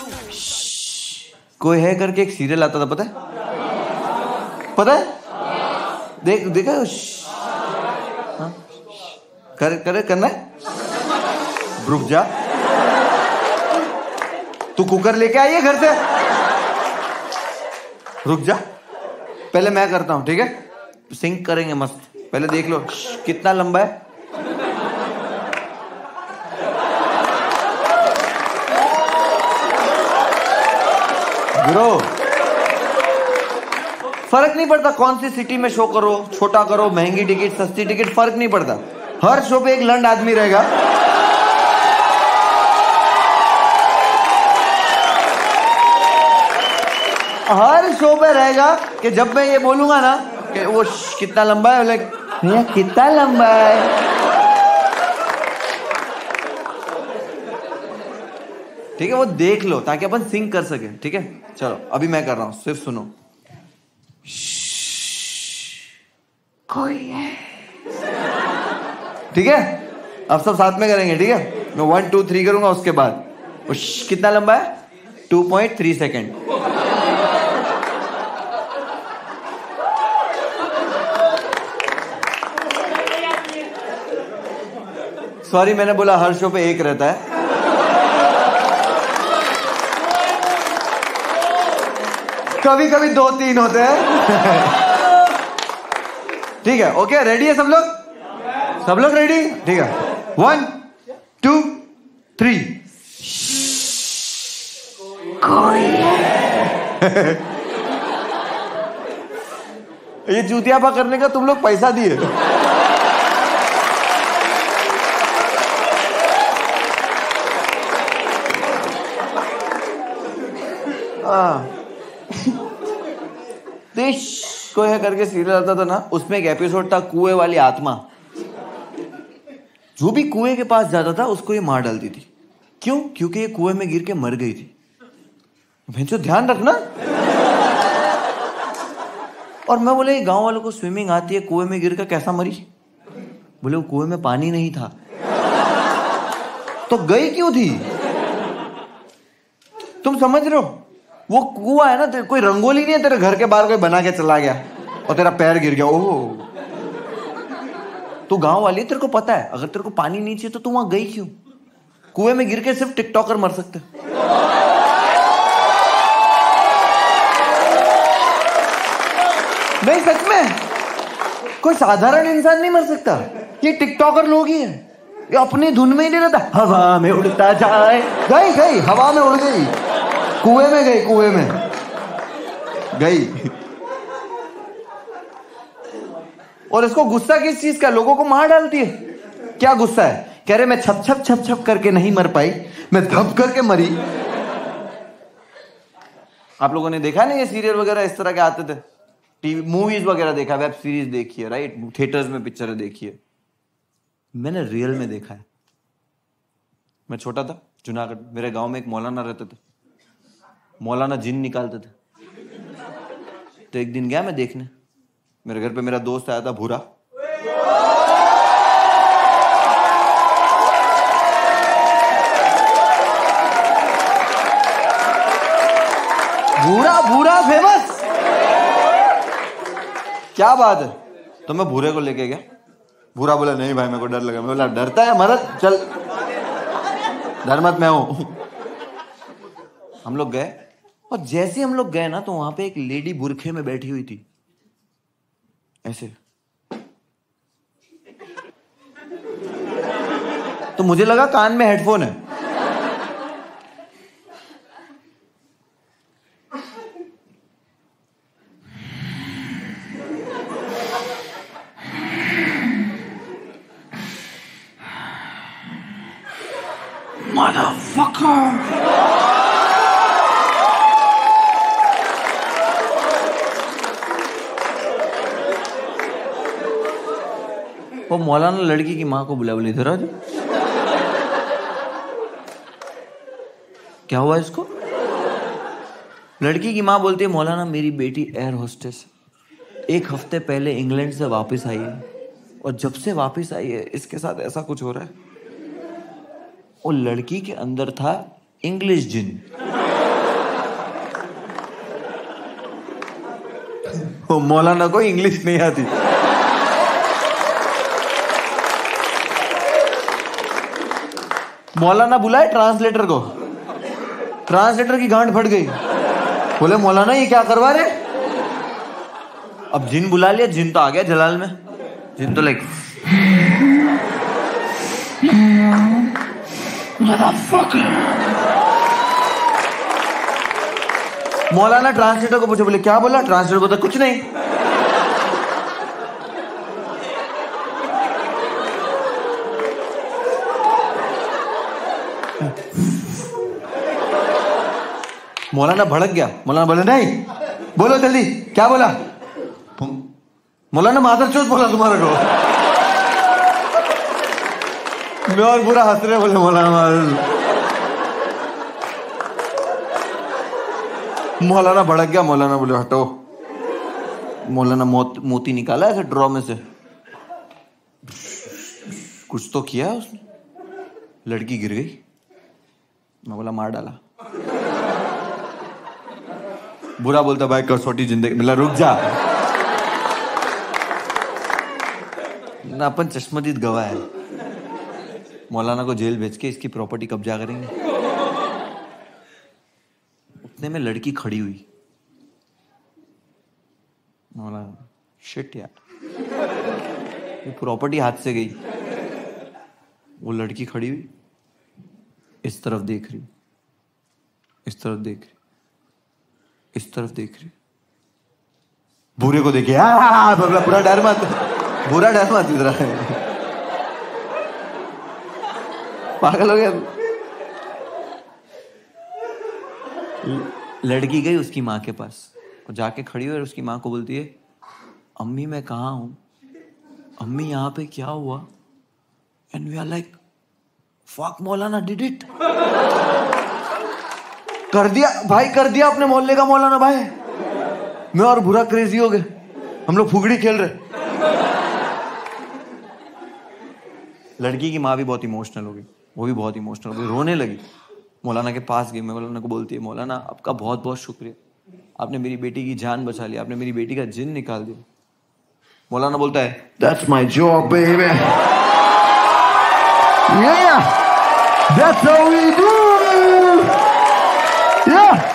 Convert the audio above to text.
कोई है करके एक सीरियल आता था, पता है? पता है? देखा? हाँ? करना है? रुक जा, तू कुकर लेके आई है घर से? रुक जा, पहले मैं करता हूं, ठीक है? सिंक करेंगे मस्त। पहले देख लो कितना लंबा है। ब्रो, फर्क नहीं पड़ता कौन सी सिटी में शो करो, छोटा करो, महंगी टिकट, सस्ती टिकट, फर्क नहीं पड़ता। हर शो पे एक लंड आदमी रहेगा। हर शो पे रहेगा कि जब मैं ये बोलूंगा ना कि वो कितना लंबा है, लाइक भैया कितना लंबा है। ठीक है, वो देख लो ताकि अपन सिंक कर सके। ठीक है, चलो अभी मैं कर रहा हूं, सिर्फ सुनो। कोई है। ठीक है, अब सब साथ में करेंगे। ठीक है, मैं 1 2 3 करूंगा, उसके बाद कितना लंबा है? 2.3 सेकेंड। सॉरी, मैंने बोला हर शो पे एक रहता है। कभी कभी 2-3 होते हैं। ठीक है, ओके, रेडी है सब लोग? सब लोग रेडी? ठीक है, 1 2 3। कोई है। ये चूतियापा करने का तुम लोग पैसा दिए। देश कोई है करके सीरियल आता था ना, उसमें एक एपिसोड था कुएं वाली आत्मा। जो भी कुएं के पास जाता था उसको ये मार डालती थी। क्यों? क्योंकि ये कुएं में गिर के मर गई थी। भैंसो ध्यान रखना। और मैं बोले गांव वालों को स्विमिंग आती है, कुएं में गिर कर कैसा मरी? बोले वो कुएं में पानी नहीं था। तो गई क्यों थी? तुम समझ रहे हो? वो कुआं है ना, कोई रंगोली नहीं है तेरे घर के बाहर कोई बना के चला गया और तेरा पैर गिर गया। ओह, तू गांव वाली है, तेरे को पता है अगर तेरे को पानी नहीं चाहिए तो तू वहां गई क्यों? कुएं में गिर के सिर्फ टिकटॉकर मर सकते। नहीं, सच में कोई साधारण इंसान नहीं मर सकता। ये टिकटॉकर लोग ही हैं। ये अपनी धुन में ही नहीं रहता, हवा में उड़ता जाए। गई हवा में उड़ गई, कुएं में गई, कुएं में गई। और इसको गुस्सा किस चीज का? लोगों को मार डालती है। क्या गुस्सा है? कह रहे मैं छप छप छप छप करके नहीं मर पाई, मैं धप करके मरी। आप लोगों ने देखा ना ये सीरियल वगैरह इस तरह के आते थे? टीवी मूवीज वगैरह देखा, वेब सीरीज देखी है, राइट? थिएटर्स में पिक्चरें देखी है। मैंने रियल में देखा है। मैं छोटा था, जूनागढ़, मेरे गांव में एक मौलाना रहते थे। मौलाना जिन निकालते थे। तो एक दिन गया मैं देखने, मेरे घर पे मेरा दोस्त आया था भूरा। भूरा फेमस। क्या बात है? तो मैं भूरे को लेके गया। भूरा बोला नहीं भाई मेरे को डर लगा। मैं बोला डरता है मरद, चल डर मत, मैं हूं। हम लोग गए और जैसे हम लोग गए ना तो वहां पे एक लेडी बुरखे में बैठी हुई थी ऐसे। तो मुझे लगा कान में हेडफोन है। Motherfucker! वो मौलाना लड़की की माँ को बुला, बोले इधर आ जाओ। क्या हुआ इसको? लड़की की माँ बोलती है मौलाना मेरी बेटी एयर होस्टेस 1 हफ्ते पहले इंग्लैंड से वापस आई है और जब से वापस आई है इसके साथ ऐसा कुछ हो रहा है। वो लड़की के अंदर था इंग्लिश जिन। मौलाना को इंग्लिश नहीं आती। मौलाना बुलाए ट्रांसलेटर को, ट्रांसलेटर की गांड फट गई। बोले मौलाना ये क्या करवा रहे? अब जिन बुला लिया, जिन तो आ गया जलाल में। जिन तो लाइक मौलाना ट्रांसलेटर को पूछे, बोले क्या बोला? ट्रांसलेटर बोलता कुछ नहीं। मौलाना भड़क गया। मौलाना बोले नहीं, बोलो जल्दी क्या बोला? मौलाना मादरचोद बोला तुम्हारे को। मैं और पूरा हंस रहे, बोले मौलाना भड़क गया। मौलाना बोले हटो। मौलाना मोती निकाला ऐसे ड्रॉ में से, कुछ तो किया उसने, लड़की गिर गई। मैं बोला मार डाला। बुरा बोलता भाई कसौटी जिंदगी। बोला रुक जा ना, अपन चश्मदीद गवाह है। मौलाना को जेल भेज के इसकी प्रॉपर्टी कब्जा करेंगे। उतने में लड़की खड़ी हुई। मौलाना शिट यार, ये प्रॉपर्टी हाथ से गई। वो लड़की खड़ी हुई, इस तरफ देख रही, इस तरफ देख रही, इस तरफ देख रही। बुरे को देखे पूरा डर मत, बुरा डर मत इधर। पागल हो गया। लड़की गई उसकी माँ के पास और जाके खड़ी हुई और उसकी माँ को बोलती है, अम्मी मैं कहाँ हूं? अम्मी यहाँ पे क्या हुआ? And we are like fuck, मौलाना डिड इट। कर दिया भाई, कर दिया अपने मोहल्ले का मौलाना भाई। मैं और बुरा क्रेजी हो गए। हम लोग फुगड़ी खेल रहे। लड़की की माँ भी बहुत इमोशनल हो गई, वो भी बहुत इमोशनल हो गई, रोने लगी। मौलाना के पास गई। मौलाना को बोलती है, मौलाना आपका बहुत बहुत शुक्रिया, आपने मेरी बेटी की जान बचा ली, आपने मेरी बेटी का जिन निकाल दिया। मौलाना बोलता है, That's my job, baby. Yeah, that's how we do. Yeah.